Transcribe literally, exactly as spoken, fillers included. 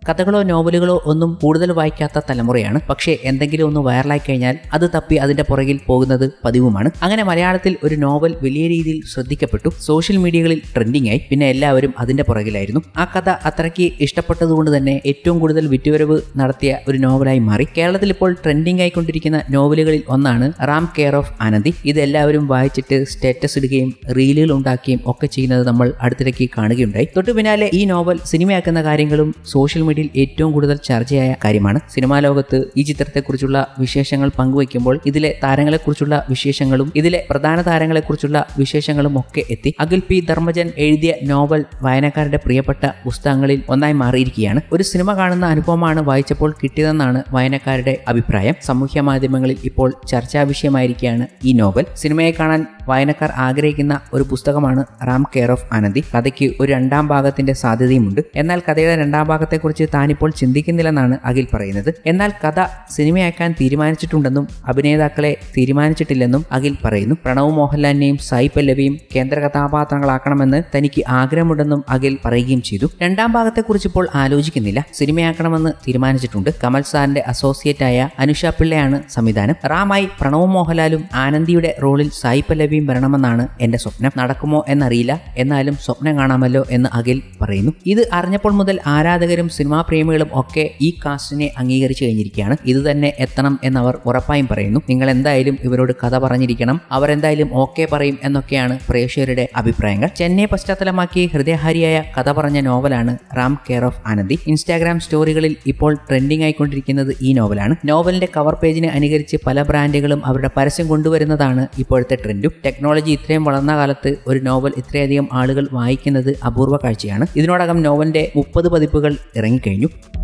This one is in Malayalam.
കഥകളോ നോവലുകളോ ഒന്നും കൂടുതൽ വായിക്കാത്ത തലമുറയാണ്. പക്ഷേ എന്തെങ്കിലും ഒന്ന് വൈറലായി കഴിഞ്ഞാൽ അത് തപ്പി അതിന്റെ പുറകിൽ പോകുന്നത് പതിവുമാണ്. അങ്ങനെ മലയാളത്തിൽ ഒരു നോവൽ വലിയ രീതിയിൽ ശ്രദ്ധിക്കപ്പെട്ടു, സോഷ്യൽ മീഡിയകളിൽ ട്രെൻഡിംഗ് ആയി. പിന്നെ എല്ലാവരും അതിന്റെ പുറകിലായിരുന്നു. ആ കഥ അത്രയ്ക്ക് ഇഷ്ടപ്പെട്ടതുകൊണ്ട് തന്നെ ഏറ്റവും കൂടുതൽ വിറ്റുവരവ് നടത്തിയ ഒരു നോവലായി മാറി. കേരളത്തിൽ ഇപ്പോൾ ട്രെൻഡിംഗ് ആയിക്കൊണ്ടിരിക്കുന്ന നോവലുകളിൽ ഒന്നാണ് റാം കെയർ ഓഫ് ആനന്ദി. ഇത് എല്ലാവരും വായിച്ചിട്ട് സ്റ്റാറ്റസ് ഇടുകയും റീലുകൾ ഉണ്ടാക്കുകയും ഒക്കെ ചെയ്യുന്നത് നമ്മൾ അടുത്തിടയ്ക്ക് കാണുകയുണ്ടായി. തൊട്ടു പിന്നാലെ ഈ നോവൽ സിനിമയാക്കുന്ന കാര്യങ്ങളും സോഷ്യൽ മീഡിയയിൽ ഏറ്റവും കൂടുതൽ ചർച്ചയായ കാര്യമാണ്. സിനിമാ ലോകത്ത് ഈ ചിത്രത്തെക്കുറിച്ചുള്ള വിശേഷങ്ങൾ പങ്കുവയ്ക്കുമ്പോൾ ഇതിലെ താരങ്ങളെക്കുറിച്ചുള്ള വിശേഷങ്ങളും ഇതിലെ പ്രധാന താരങ്ങളെക്കുറിച്ചുള്ള വിശേഷങ്ങളും ഒക്കെ എത്തി. അഖിൽ പി ധർമ്മജൻ എഴുതിയ നോവൽ വായനക്കാരുടെ പ്രിയപ്പെട്ട പുസ്തകങ്ങളിൽ ഒന്നായി മാറിയിരിക്കുകയാണ്. ഒരു സിനിമ കാണുന്ന അനുഭവമാണ് വായിച്ചപ്പോൾ കിട്ടിയതെന്നാണ് വായനക്കാരുടെ അഭിപ്രായം. സാമൂഹ്യ മാധ്യമങ്ങളിൽ ഇപ്പോൾ ചർച്ചാ വിഷയമായിരിക്കുകയാണ് ഈ നോവൽ. സിനിമയെ കാണാൻ വായനക്കാർ ആഗ്രഹിക്കുന്ന ഒരു പുസ്തകമാണ് റാം കെയർ ഓഫ് ആനന്ദി. കഥയ്ക്ക് ഒരു രണ്ടാം ഭാഗത്തിന്റെ സാധ്യതയുമുണ്ട്. എന്നാൽ കഥയുടെ രണ്ടാം ഭാഗത്തെക്കുറിച്ച് താനിപ്പോൾ ചിന്തിക്കുന്നില്ലെന്നാണ് അഖിൽ പറയുന്നത്. എന്നാൽ കഥ സിനിമയാക്കാൻ തീരുമാനിച്ചിട്ടുണ്ടെന്നും അഭിനേതാക്കളെ തീരുമാനിച്ചിട്ടില്ലെന്നും അഖിൽ പറയുന്നു. പ്രണവ് മോഹൻലാലിനെയും സായി പല്ലവിയും കേന്ദ്ര കഥാപാത്രങ്ങളാക്കണമെന്ന് തനിക്ക് ആഗ്രഹമുണ്ടെന്നും അഖിൽ പറയുകയും ചെയ്തു. രണ്ടാം ഭാഗത്തെക്കുറിച്ച് ഇപ്പോൾ ആലോചിക്കുന്നില്ല, സിനിമയാക്കണമെന്ന് തീരുമാനിച്ചിട്ടുണ്ട്. കമൽ സാറിന്റെ അസോസിയേറ്റ് ആയ അനുഷ പിള്ളയാണ് സംവിധാനം. റാമായി പ്രണവ് മോഹൻലാലും ആനന്ദിയുടെ റോളിൽ സായി പല്ലവിയും വരണമെന്നാണ് എന്റെ സ്വപ്നം. നടക്കുമോ എന്നറിയില്ല, എന്നാലും സ്വപ്നം കാണാമല്ലോ എന്ന് അഖിൽ പറയുന്നു. ഇത് അറിഞ്ഞപ്പോൾ മുതൽ ആരാധകരും സിനിമാ പ്രേമികളും ഒക്കെ ഈ കാസ്റ്റിനെ അംഗീകരിച്ചു കഴിഞ്ഞിരിക്കുകയാണ്. ഇത് തന്നെ എത്തണം എന്നവർ ഉറപ്പായും പറയുന്നു. നിങ്ങൾ എന്തായാലും ഇവരോട് കഥ പറഞ്ഞിരിക്കണം, അവരെന്തായാലും ഓക്കെ പറയും എന്നൊക്കെയാണ് പ്രേക്ഷകരുടെ അഭിപ്രായങ്ങൾ. ചെന്നൈ പശ്ചാത്തലമാക്കി ഹൃദയഹാരിയായ കഥ പറഞ്ഞ നോവലാണ് Ram care of Anandi. Instagram സ്റ്റോറികളിൽ ഇപ്പോൾ ട്രെൻഡിംഗ് ആയിക്കൊണ്ടിരിക്കുന്നത് ഈ നോവലാണ്. നോവലിന്റെ കവർ പേജിനെ അനുകരിച്ച് പല ബ്രാൻഡുകളും അവരുടെ പരസ്യം കൊണ്ടുവരുന്നതാണ് ഇപ്പോഴത്തെ ട്രെൻഡും. ടെക്നോളജി ഇത്രയും വളർന്ന കാലത്ത് ഒരു നോവൽ ഇത്രയധികം ആളുകൾ വായിക്കുന്നത് അപൂർവ കാഴ്ചയാണ്. ഇതിനോടകം നോവലിന്റെ മുപ്പത് പതിപ്പുകൾ ഇറങ്ങിക്കഴിഞ്ഞു.